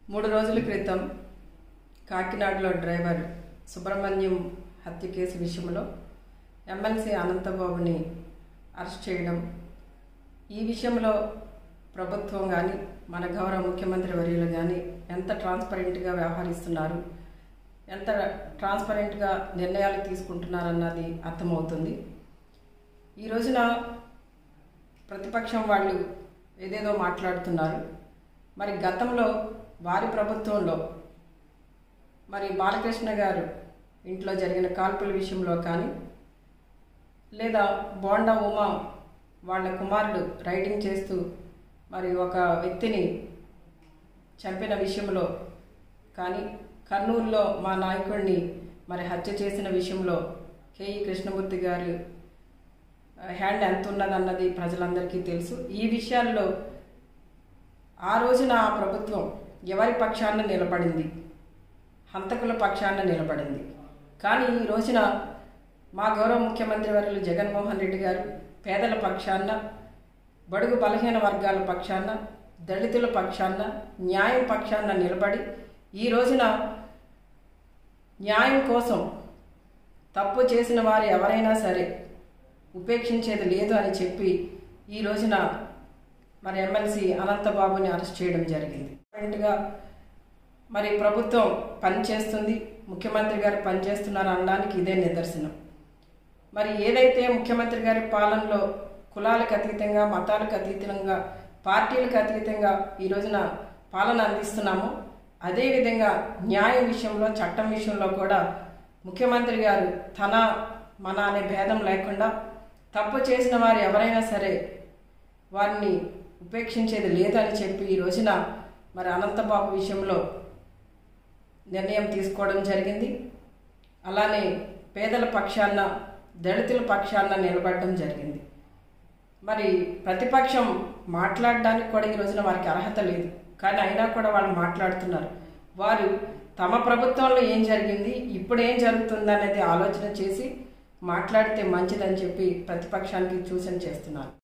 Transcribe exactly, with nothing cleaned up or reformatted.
మూడు రోజుల క్రితం కాకినాడలో డ్రైవర్ సుబ్రహ్మణ్యం హత్య కేసు విషయంలో ఎమ్మెల్సీ అనంతబాబుని అరెస్ట్ చేయడం, ఈ విషయంలో ప్రభుత్వం కానీ మన గౌరవ ముఖ్యమంత్రి వర్యులు కానీ ఎంత ట్రాన్స్పరెంట్గా వ్యవహరిస్తున్నారు, ఎంత ట్రాన్స్పరెంట్గా నిర్ణయాలు తీసుకుంటున్నారన్నది అర్థమవుతుంది. ఈ రోజున ప్రతిపక్షం వాళ్ళు ఏదేదో మాట్లాడుతున్నారు. మరి గతంలో వారి ప్రభుత్వంలో మరి బాలకృష్ణ గారు ఇంట్లో జరిగిన కాల్పుల విషయంలో కానీ, లేదా బోండా ఉమా వాళ్ళ కుమారుడు రైడింగ్ చేస్తూ మరి ఒక వ్యక్తిని చంపిన విషయంలో కానీ, కర్నూలులో మా నాయకుడిని మరి హత్య చేసిన విషయంలో కేఈ కృష్ణమూర్తి గారు హ్యాండ్ ఎంత ఉన్నదన్నది ప్రజలందరికీ తెలుసు. ఈ విషయాల్లో ఆ రోజున ఆ ప్రభుత్వం ఎవరి పక్షాన నిలబడింది? హంతకుల పక్షాన నిలబడింది. కానీ ఈ రోజున మా గౌరవ ముఖ్యమంత్రి వర్యులు జగన్మోహన్ రెడ్డి గారు పేదల పక్షాన, బడుగు బలహీన వర్గాల పక్షాన, దళితుల పక్షాన, న్యాయం పక్షాన నిలబడి ఈ రోజున న్యాయం కోసం తప్పు చేసిన వారు ఎవరైనా సరే ఉపేక్షించేది లేదు అని చెప్పి ఈ రోజున మరి ఎమ్మెల్సీ అనంతబాబుని అరెస్ట్ చేయడం జరిగింది. ఫ్రెండ్గా మరి ప్రభుత్వం పనిచేస్తుంది, ముఖ్యమంత్రి గారు పనిచేస్తున్నారు అనడానికి ఇదే నిదర్శనం. మరి ఏదైతే ముఖ్యమంత్రి గారి పాలనలో కులాలకు అతీతంగా, మతాలకు అతీతంగా, పార్టీలకు అతీతంగా ఈ రోజున పాలన అందిస్తున్నామో, అదేవిధంగా న్యాయం విషయంలో, చట్టం విషయంలో కూడా ముఖ్యమంత్రి గారు తన మన అనే భేదం లేకుండా తప్పు చేసిన వారు ఎవరైనా సరే వారిని ఉపేక్షించేది లేదని చెప్పి ఈ రోజున మరి అనంతబాబు విషయంలో నిర్ణయం తీసుకోవడం జరిగింది. అలానే పేదల పక్షాన, దళితుల పక్షాన నిలబడడం జరిగింది. మరి ప్రతిపక్షం మాట్లాడడానికి కూడా ఈ రోజున వారికి అర్హత లేదు, కానీ అయినా కూడా వాళ్ళు మాట్లాడుతున్నారు. వారు తమ ప్రభుత్వంలో ఏం జరిగింది, ఇప్పుడు ఏం జరుగుతుంది అనేది ఆలోచన చేసి మాట్లాడితే మంచిదని చెప్పి ప్రతిపక్షానికి సూచన చేస్తున్నారు.